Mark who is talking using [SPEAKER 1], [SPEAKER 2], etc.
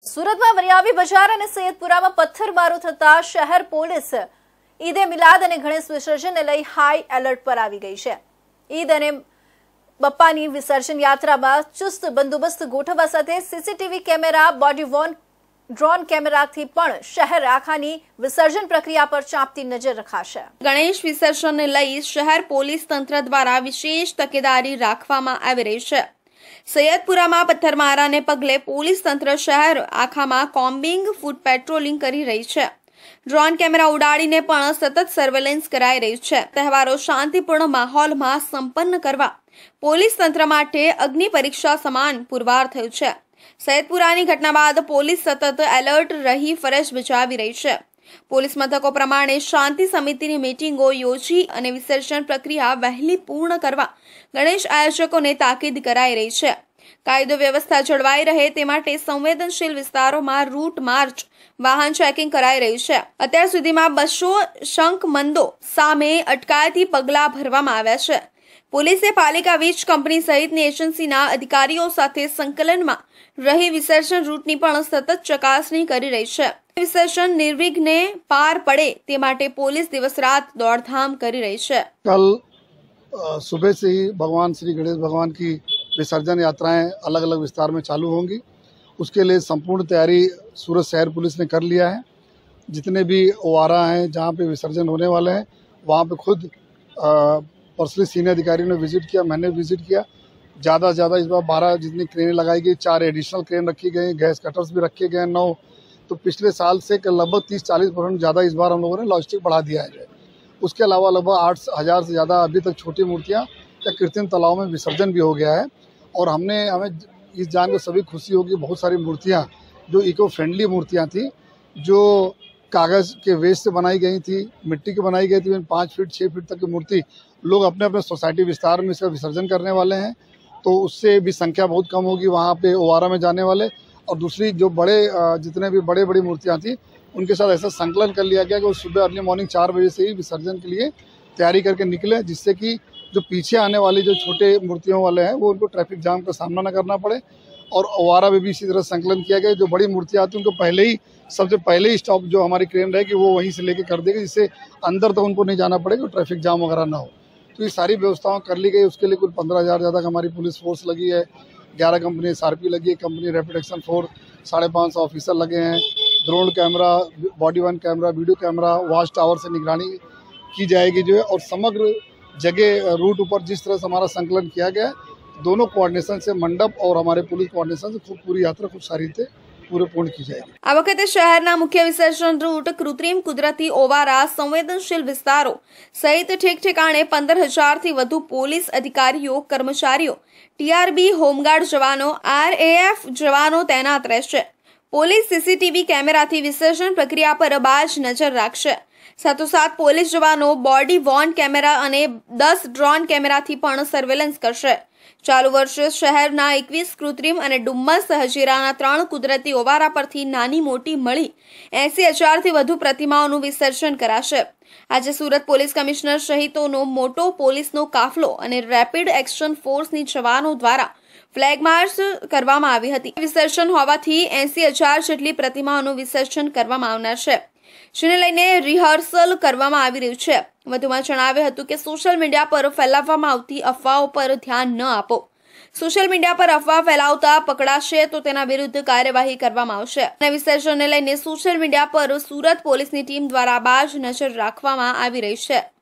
[SPEAKER 1] સુરતમાં વરિયાવી બજાર અને સૈયદપુરામાં પથ્થરમારો થતા શહેર પોલીસ ઈદે મિલાદ અને ગણેશ વિસર્જનને લઈ હાઈ એલર્ટ પર આવી ગઈ છે। ઈદ અને બપ્પાની વિસર્જન યાત્રામાં ચુસ્ત બંદોબસ્ત ગોઠવવા સાથે CCTV camera, body worn drone કેમેરાથી પણ શહેર આખાની વિસર્જન પ્રક્રિયા પર ચાંપતી નજર રખાશે।
[SPEAKER 2] ગણેશ વિસર્જનને લઈ શહેર પોલીસ તંત્ર દ્વારા વિશેષ તકેદારી રાખવામાં આવી રહી છે। સૈયદપુરામાં પથ્થરમારાને પગલે પોલીસ તંત્ર શહેર આખામાં કોમ્બિંગ, ફૂટ પેટ્રોલિંગ કરી રહી છે। ડ્રોન કેમેરા ઉડાડીને પણ સતત સર્વેલન્સ કરાઈ રહી છે। તહેવારો શાંતિપૂર્ણ માહોલમાં સંપન્ન કરવા પોલીસ તંત્ર માટે અગ્નિ પરીક્ષા સમાન પુરવાર થયું છે। સૈયદપુરાની ઘટના બાદ પોલીસ સતત એલર્ટ રહી ફરજ બજાવી રહી છે। પોલીસ મથકો પ્રમાણે શાંતિ સમિતિની મીટિંગો યોજી અને વિસર્જન પ્રક્રિયા વહેલી પૂર્ણ કરવા ગણેશ આયોજકોને તાકીદ કરાઈ રહી છે। કાયદો વ્યવસ્થા જળવાઈ રહે તે માટે સંવેદનશીલ વિસ્તારોમાં રૂટ માર્ચ, વાહન ચેકિંગ કરાઈ રહ્યું છે। અત્યાર સુધીમાં 200 શંકમંદો સામે અટકાયતી પગલાં ભરવામાં આવ્યા છે। પોલીસે પાલિકા વીજ કંપની સહિતની એજન્સીના અધિકારીઓ સાથે સંકલનમાં રહી વિસર્જન રૂટની પણ સતત ચકાસણી કરી રહી છે। विसर्जन निर्विघ्ने पार पड़े ते माटे पुलिस दिवस रात दौड़धाम करी रही है।
[SPEAKER 3] कल सुबह से ही भगवान श्री गणेश भगवान की विसर्जन यात्राएं अलग अलग विस्तार में चालू होंगी। उसके लिए संपूर्ण तैयारी सूरत शहर पुलिस ने कर लिया है। जितने भी ओवारा हैं जहां पे विसर्जन होने वाले हैं वहां पे खुद पर्सनली सीनियर अधिकारियों ने विजिट किया, मैंने विजिट किया। ज़्यादा से ज़्यादा इस बार 12 जितनी क्रेनें लगाई गई, 4 एडिशनल क्रेन रखी गई, गैस कटर्स भी रखे गए 9। तो पिछले साल से लगभग 30-40% ज़्यादा इस बार हम लोगों ने लॉजिस्टिक बढ़ा दिया है। उसके अलावा लगभग 8,000 से ज़्यादा अभी तक छोटी मूर्तियाँ या कृत्रिम तालाब में विसर्जन भी हो गया है। और हमें इस जान को सभी खुशी होगी, बहुत सारी मूर्तियाँ जो इको फ्रेंडली मूर्तियाँ थी, जो कागज़ के वेस्ट से बनाई गई थी, मिट्टी की बनाई गई थी, 5 फीट 6 फीट तक की मूर्ति लोग अपने अपने सोसाइटी विस्तार में इसका विसर्जन करने वाले हैं। तो उससे भी संख्या बहुत कम होगी वहाँ पे ओवारा में जाने वाले। और दूसरी जो जितने भी बड़ी मूर्तियाँ थी उनके साथ ऐसा संकलन कर लिया गया कि वो सुबह अर्ली मॉर्निंग 4 बजे से ही विसर्जन के लिए तैयारी करके निकले, जिससे कि जो पीछे आने वाली जो छोटे मूर्तियों वाले हैं वो उनको ट्रैफिक जाम का सामना न करना पड़े। और ओवारा में भी इसी तरह संकलन किया गया। जो बड़ी मूर्तियाँ आती हैं उनको सबसे पहले ही स्टॉप जो हमारी क्रेन रहेगी वो वहीं से लेके कर देगी, जिससे अंदर तो उनको नहीं जाना पड़ेगा, ट्रैफिक जाम वगैरह ना हो। तो ये सारी व्यवस्थाएं कर ली गई। उसके लिए कुल 15,000 ज़्यादा हमारी पुलिस फोर्स लगी है, 11 कंपनी SRP लगी है, company rapid action force, 550 officer लगे हैं, drone camera, body worn camera, video camera, watch tower से निगरानी की जाएगी जो है। और समग्र जगह रूट ऊपर जिस तरह से हमारा संकलन किया गया है, दोनों कोऑर्डिनेशन से मंडप और हमारे पुलिस कोऑर्डिनेशन से खूब पूरी यात्रा खूब सारी રીતે પૂર્ણ की जाएगी।
[SPEAKER 2] આ વખતે શહેરના મુખ્ય વિસર્જન રૂટ, કૃત્રિમ કુદરતી ઓવારા, સંવેદનશીલ વિસ્તારો સહિત ઠેક ઠેકાણે 15,000થી વધુ પોલીસ અધિકારીઓ, કર્મચારીઓ, TRB, હોમગાર્ડ જવાનો, RAF જવાનો તૈનાત રહેશે। પોલીસ CCTV કેમેરાથી વિસર્જન પ્રક્રિયા પર બાજ નજર રાખશે। સાથોસાથ પોલીસ જવાનો બોડી વોર્ન કેમેરા અને 10 ડ્રોન કેમેરાથી પણ સર્વેલન્સ કરશે। ચાલુ વર્ષે શહેરના 21 કૃત્રિમ અને ડુમ્મસ હજીરાના 3 કુદરતી ઓવારા પરથી નાની મોટી મળી 80,000થી વધુ પ્રતિમાઓનું વિસર્જન કરાશે। આજે સુરત પોલીસ કમિશનર સહિતનો મોટો પોલીસનો કાફલો અને રેપિડ એક્શન ફોર્સની જવાનો દ્વારા ફ્લેગ માર્ચ કરવામાં આવી હતી। વિસર્જન હોવાથી 80,000 જેટલી પ્રતિમાઓનું વિસર્જન કરવામાં આવનાર છે, જેને લઈને રિહર્સલ કરવામાં આવી રહ્યું છે। વધુમાં જણાવ્યું હતું કે સોશિયલ મીડિયા પર ફેલાવવામાં આવતી અફવાઓ પર ધ્યાન ન આપો। સોશિયલ મીડિયા પર અફવા ફેલાવતા પકડાશે તો તેના વિરુદ્ધ કાર્યવાહી કરવામાં આવશે। અને વિસર્જનને લઈને સોશિયલ મીડિયા પર સુરત પોલીસની ટીમ દ્વારા બાજ નજર રાખવામાં આવી રહી છે।